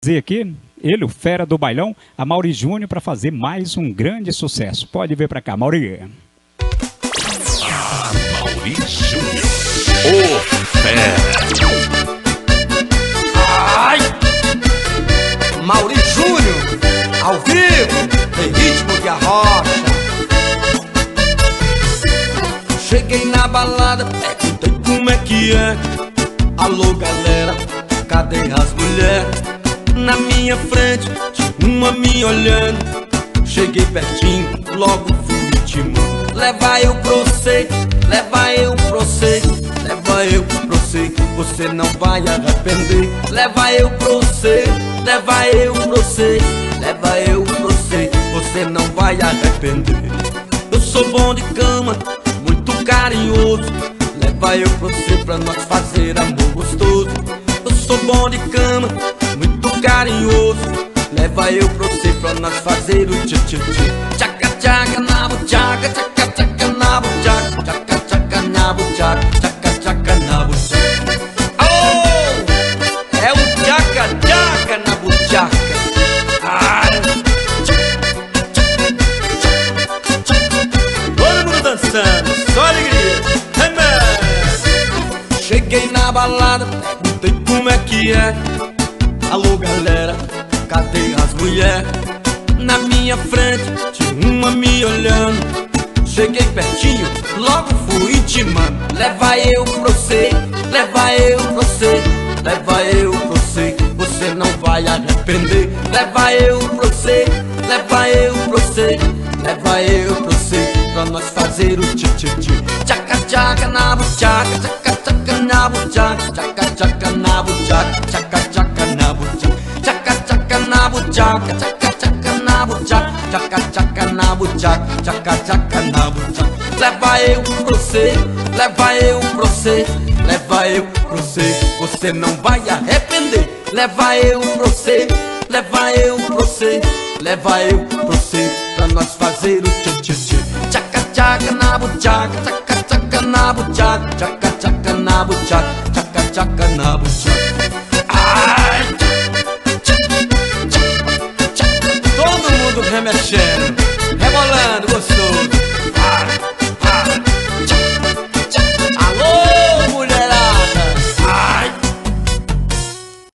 Aqui, ele, o fera do bailão, a Mauri Júnior, para fazer mais um grande sucesso. Pode vir para cá, Mauri. Mauri Júnior, o fera. Ai! Mauri Júnior, ao vivo, tem ritmo de arrocha. Cheguei na balada, perguntei como é que é. Alô galera, cadê as mulheres? Na minha frente, tinha uma me olhando. Cheguei pertinho, logo fui intimando. Leva eu pra você, leva eu pra você, leva eu pra você, você não vai arrepender. Leva eu pra você, leva eu pra você, leva eu pra você, você não vai arrepender. Eu sou bom de cama, muito carinhoso. Leva eu pra você pra nós fazer amor gostoso. Eu sou bom de cama, muito carinhoso. Leva eu pra você pra nós fazer o tchê-tchê-tchê. Tchaca-tchaca na buchaca, tchaca-tchaca na buchaca, tchaca-tchaca na buchaca, tchaca-tchaca na buchaca. Oh! É o tchaca-tchaca na buchaca. Ai! Todo mundo dançando, só alegria. Cheguei na balada, perguntei como é que é. Alô galera, cadê as mulheres? Na minha frente, tinha uma me olhando. Cheguei pertinho, logo fui intimando. Leva eu pra você, leva eu pra você, leva eu pra você, você não vai arrepender. Leva eu pra você, leva eu pra você, leva eu pra você, pra nós fazer o tchê-tchê-tchê. Tchaca-tchaca na buchaca, tchaca-tchaca na buchaca, tchaca-tchaca na buchaca, tchaca-tchaca na buchaca, tchaca-tchaca na buchaca, tchaca-tchaca na buchaca, tchaca-tchaca na buchaca, tchaca-tchaca na buchaca. Leva eu pra você, leva eu pra você, leva eu pra você, você não vai arrepender. Leva eu pra você, leva eu pra você, leva eu pra você, pra nós fazer o tchê-tchê-tchê. Tchaca-tchaca na buchaca, tchaca-tchaca na buchaca, tchaca-tchaca na buchaca, tchaca-tchaca na buchaca. Ai! Todo mundo remexendo, rebolando gostoso. Ai!